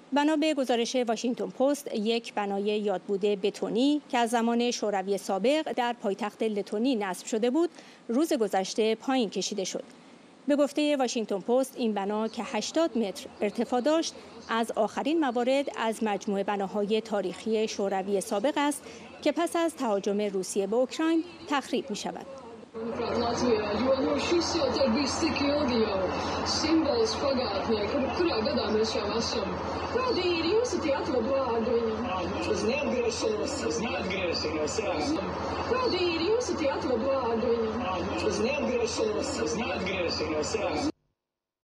بنا به گزارش واشنگتن پست، یک بنای یادبود بتونی که از زمان شوروی سابق در پایتخت لتونی نصب شده بود، روز گذشته پایین کشیده شد. به گفته واشنگتن پست، این بنا که 80 متر ارتفاع داشت، از آخرین موارد از مجموعه بناهای تاریخی شوروی سابق است که پس از تهاجم روسیه به اوکراین تخریب می شود.